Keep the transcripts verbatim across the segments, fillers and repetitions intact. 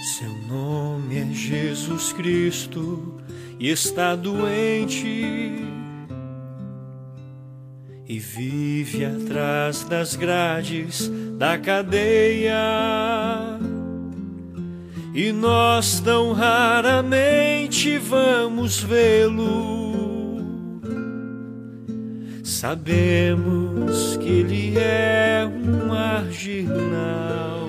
Seu nome é Jesus Cristo e está doente e vive atrás das grades da cadeia. E nós tão raramente vamos vê-lo. Sabemos que ele é um marginal.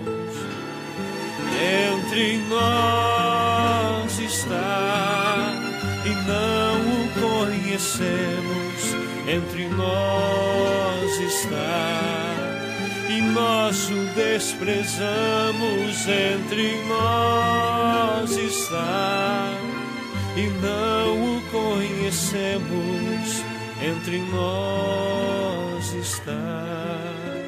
Entre nós está e não o conhecemos. Entre nós está e nós o desprezamos. Entre nós está e não o conhecemos. Entre nós está.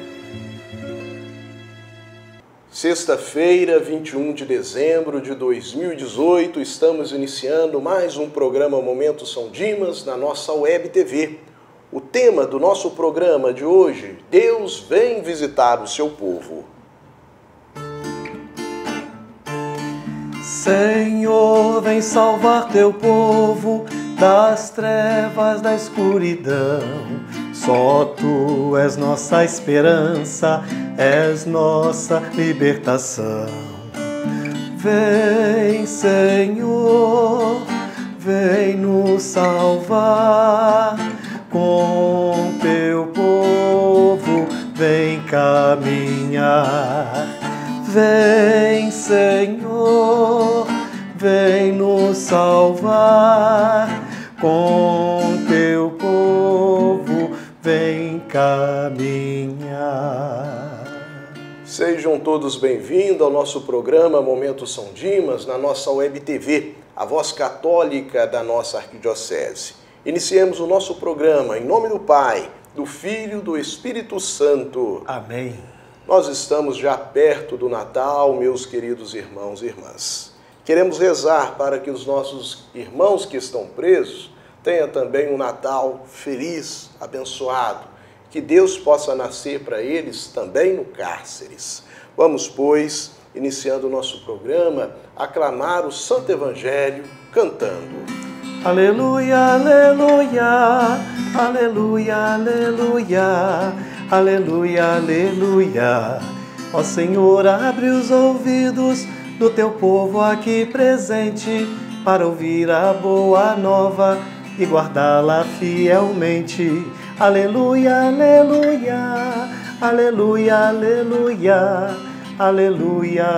Sexta-feira, vinte e um de dezembro de dois mil e dezoito, estamos iniciando mais um programa Momento São Dimas na nossa Web T V. O tema do nosso programa de hoje: Deus vem visitar o seu povo. Senhor, vem salvar teu povo das trevas, da escuridão. Só tu és nossa esperança, és nossa libertação. Vem, Senhor, vem nos salvar. Com teu povo vem caminhar. Vem, Senhor, vem nos salvar. Com teu povo vem caminhar. Sejam todos bem-vindos ao nosso programa Momento São Dimas na nossa Web T V, a voz católica da nossa arquidiocese. Iniciemos o nosso programa em nome do Pai, do Filho e do Espírito Santo. Amém. Nós estamos já perto do Natal, meus queridos irmãos e irmãs. Queremos rezar para que os nossos irmãos que estão presos tenham também um Natal feliz, abençoado. Que Deus possa nascer para eles também no cárceres. Vamos, pois, iniciando o nosso programa, aclamar o Santo Evangelho cantando. Aleluia, aleluia, aleluia, aleluia, aleluia, aleluia. Ó Senhor, abre os ouvidos do teu povo aqui presente para ouvir a boa nova e guardá-la fielmente. Aleluia, aleluia, aleluia, aleluia, aleluia,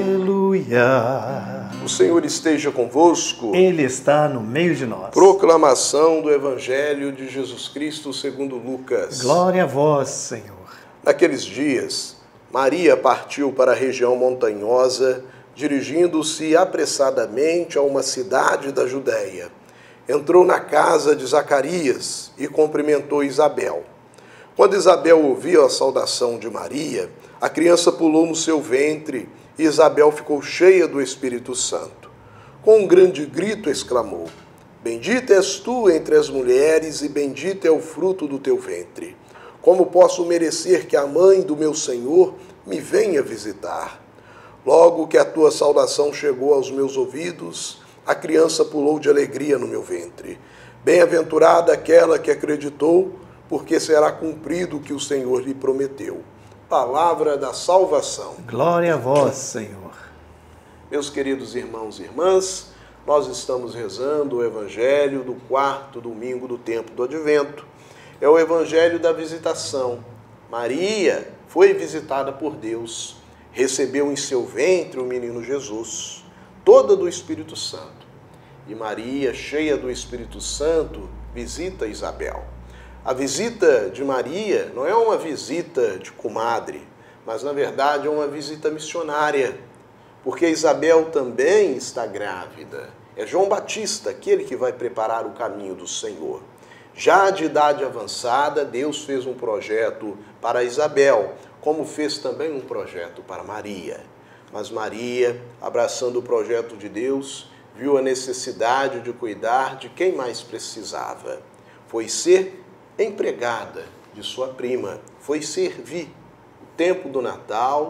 aleluia. O Senhor esteja convosco. Ele está no meio de nós. Proclamação do Evangelho de Jesus Cristo segundo Lucas. Glória a vós, Senhor. Naqueles dias, Maria partiu para a região montanhosa, dirigindo-se apressadamente a uma cidade da Judéia. Entrou na casa de Zacarias e cumprimentou Isabel. Quando Isabel ouviu a saudação de Maria, a criança pulou no seu ventre e Isabel ficou cheia do Espírito Santo. Com um grande grito exclamou: Bendita és tu entre as mulheres e bendito é o fruto do teu ventre. Como posso merecer que a mãe do meu Senhor me venha visitar? Logo que a tua saudação chegou aos meus ouvidos, a criança pulou de alegria no meu ventre. Bem-aventurada aquela que acreditou, porque será cumprido o que o Senhor lhe prometeu. Palavra da salvação. Glória a vós, Senhor. Meus queridos irmãos e irmãs, nós estamos rezando o Evangelho do quarto domingo do tempo do Advento. É o Evangelho da visitação. Maria foi visitada por Deus, recebeu em seu ventre o menino Jesus, toda do Espírito Santo. E Maria, cheia do Espírito Santo, visita Isabel. A visita de Maria não é uma visita de comadre, mas na verdade é uma visita missionária, porque Isabel também está grávida. É João Batista, aquele que vai preparar o caminho do Senhor. Já de idade avançada, Deus fez um projeto para Isabel, como fez também um projeto para Maria. Mas Maria, abraçando o projeto de Deus, viu a necessidade de cuidar de quem mais precisava. Foi ser empregada de sua prima, foi servir. O tempo do Natal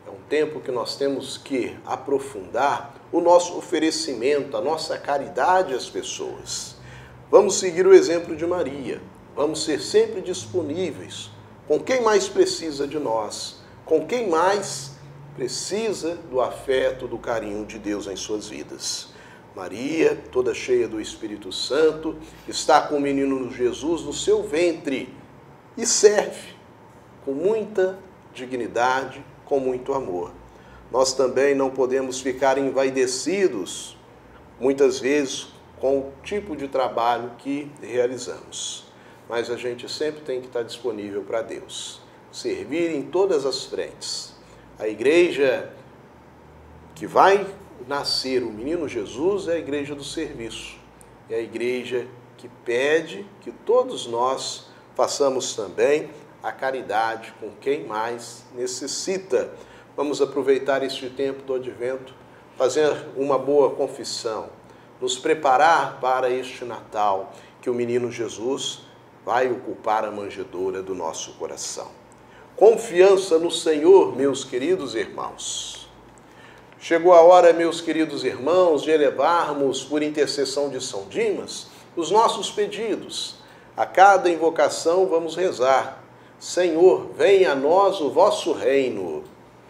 É um tempo que nós temos que aprofundar o nosso oferecimento, a nossa caridade às pessoas. Vamos seguir o exemplo de Maria. Vamos ser sempre disponíveis com quem mais precisa de nós, com quem mais precisa do afeto, do carinho de Deus em suas vidas. Maria, toda cheia do Espírito Santo, está com o menino Jesus no seu ventre e serve com muita dignidade, com muito amor. Nós também não podemos ficar envaidecidos, muitas vezes, com o tipo de trabalho que realizamos. Mas a gente sempre tem que estar disponível para Deus. Servir em todas as frentes. A igreja que vai nascer o menino Jesus é a igreja do serviço. É a igreja que pede que todos nós façamos também a caridade com quem mais necessita. Vamos aproveitar este tempo do Advento, fazer uma boa confissão, nos preparar para este Natal, que o menino Jesus vai ocupar a manjedoura do nosso coração. Confiança no Senhor, meus queridos irmãos. Chegou a hora, meus queridos irmãos, de elevarmos, por intercessão de São Dimas, os nossos pedidos. A cada invocação vamos rezar: Senhor, venha a nós o vosso reino.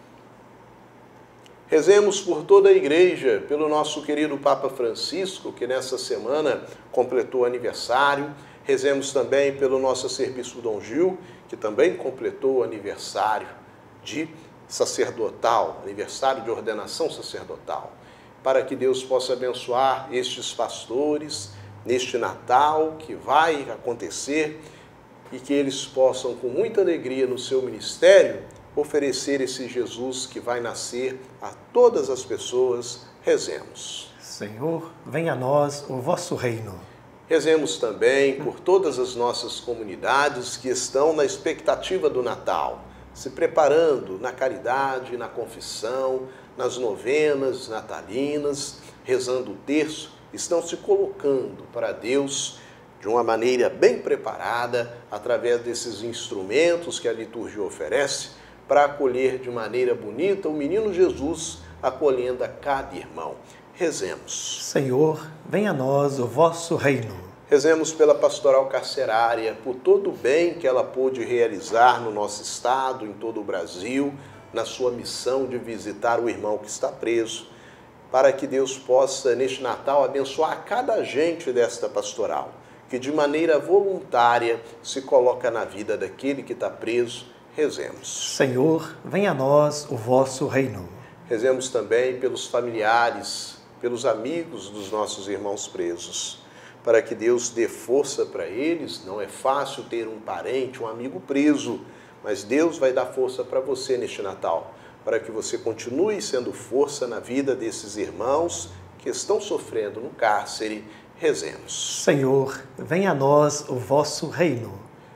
Rezemos por toda a igreja, pelo nosso querido Papa Francisco, que nessa semana completou aniversário. Rezemos também pelo nosso Serviço Dom Gil, que também completou o aniversário de sacerdotal, aniversário de ordenação sacerdotal, para que Deus possa abençoar estes pastores neste Natal que vai acontecer e que eles possam, com muita alegria no seu ministério, oferecer esse Jesus que vai nascer a todas as pessoas. Rezemos. Senhor, venha a nós o vosso reino. Rezemos também por todas as nossas comunidades que estão na expectativa do Natal, se preparando na caridade, na confissão, nas novenas natalinas, rezando o terço, estão se colocando para Deus de uma maneira bem preparada, através desses instrumentos que a liturgia oferece, para acolher de maneira bonita o menino Jesus, acolhendo a cada irmão. Rezemos. Senhor, venha a nós o vosso reino. Rezemos pela pastoral carcerária, por todo o bem que ela pôde realizar no nosso estado, em todo o Brasil, na sua missão de visitar o irmão que está preso, para que Deus possa, neste Natal, abençoar cada agente desta pastoral, que de maneira voluntária se coloca na vida daquele que está preso. Rezemos. Senhor, venha a nós o vosso reino. Rezemos também pelos familiares, pelos amigos dos nossos irmãos presos, para que Deus dê força para eles. Não é fácil ter um parente, um amigo preso, mas Deus vai dar força para você neste Natal, para que você continue sendo força na vida desses irmãos que estão sofrendo no cárcere. Rezemos. Senhor, venha a nós o vosso reino.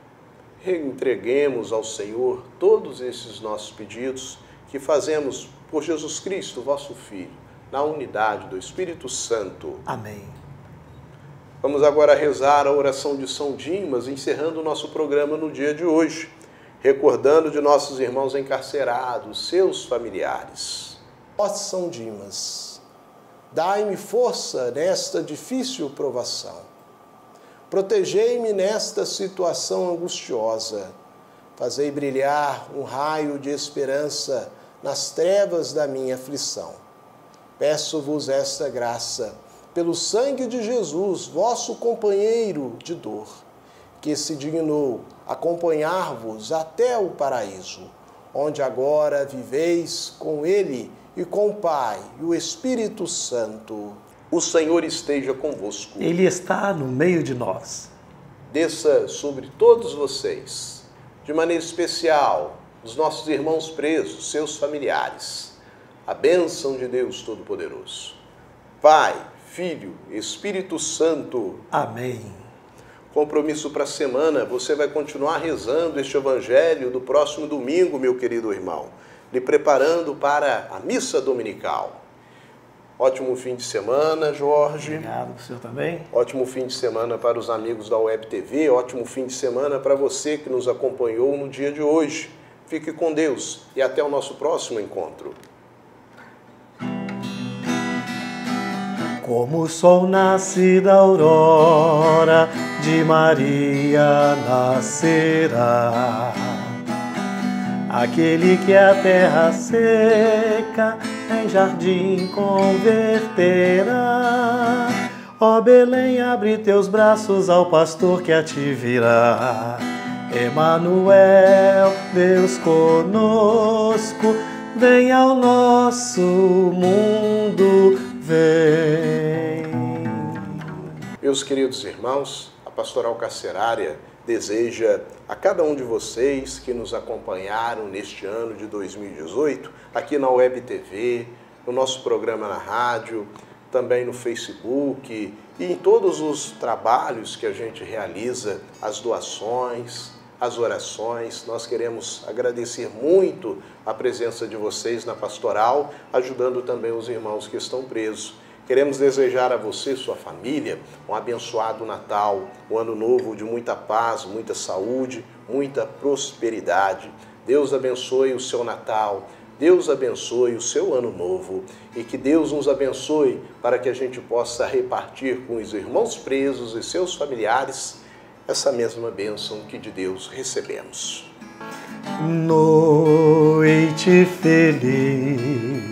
Entreguemos ao Senhor todos esses nossos pedidos que fazemos por Jesus Cristo, vosso Filho, na unidade do Espírito Santo. Amém. Vamos agora rezar a oração de São Dimas, encerrando o nosso programa no dia de hoje, recordando de nossos irmãos encarcerados, seus familiares. Ó São Dimas, dai-me força nesta difícil provação. Protegei-me nesta situação angustiosa. Fazei brilhar um raio de esperança nas trevas da minha aflição. Peço-vos esta graça, pelo sangue de Jesus, vosso companheiro de dor, que se dignou acompanhar-vos até o paraíso, onde agora viveis com Ele e com o Pai e o Espírito Santo. O Senhor esteja convosco. Ele está no meio de nós. Desça sobre todos vocês, de maneira especial, os nossos irmãos presos, seus familiares, a bênção de Deus Todo-Poderoso. Pai, Filho, Espírito Santo. Amém. Compromisso para a semana, você vai continuar rezando este evangelho do próximo domingo, meu querido irmão, lhe preparando para a missa dominical. Ótimo fim de semana, Jorge. Obrigado, o senhor também. Ótimo fim de semana para os amigos da Web T V, ótimo fim de semana para você que nos acompanhou no dia de hoje. Fique com Deus e até o nosso próximo encontro. Como o sol nasce da aurora, de Maria nascerá. Aquele que a terra seca em jardim converterá. Ó Belém, abre teus braços ao pastor que a te virá. Emanuel, Deus conosco, vem ao nosso mundo, vem. Meus queridos irmãos, a Pastoral Carcerária deseja a cada um de vocês que nos acompanharam neste ano de dois mil e dezoito, aqui na Web T V, no nosso programa na rádio, também no Facebook e em todos os trabalhos que a gente realiza, as doações, as orações. Nós queremos agradecer muito a presença de vocês na pastoral, ajudando também os irmãos que estão presos. Queremos desejar a você, sua família, um abençoado Natal, um ano novo de muita paz, muita saúde, muita prosperidade. Deus abençoe o seu Natal, Deus abençoe o seu ano novo e que Deus nos abençoe para que a gente possa repartir com os irmãos presos e seus familiares essa mesma bênção que de Deus recebemos. Noite feliz,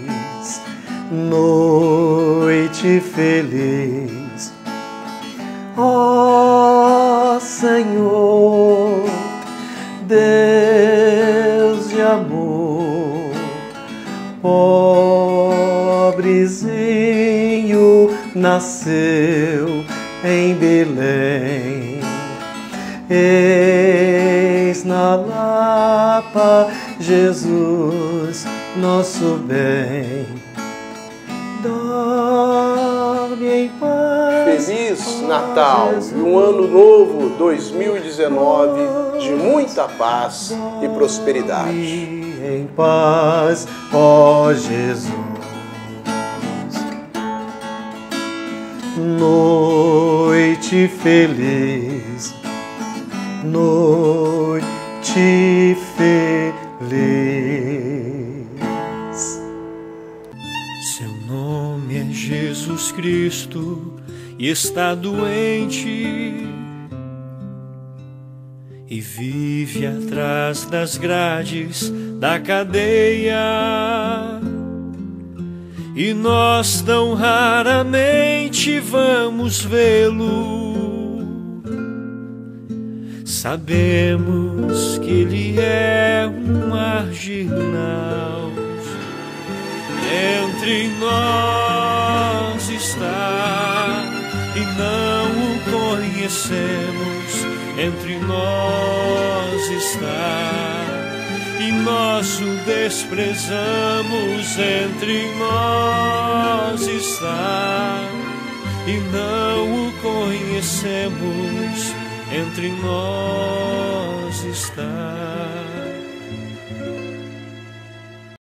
noite feliz, ó Senhor, Deus de amor, pobrezinho nasceu em Belém. Eis na Lapa Jesus, nosso bem. Dorme em paz. Feliz Natal e um ano novo dois mil e dezenove de muita paz e prosperidade. Em paz, ó Jesus. Noite feliz, noite feliz. Seu nome é Jesus Cristo e está doente e vive atrás das grades da cadeia. E nós tão raramente vamos vê-lo. Sabemos que ele é um marginal. Entre nós está e não o conhecemos. Entre nós está e nós o desprezamos. Entre nós está e não o conhecemos. Entre nós está.